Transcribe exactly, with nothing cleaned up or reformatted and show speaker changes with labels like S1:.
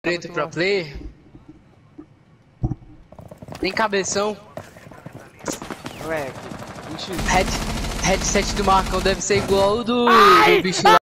S1: Preto pro player. Tem cabeção.
S2: Ué, mentira.
S1: Head, headset do Marcão deve ser igual ao do, do bicho lá.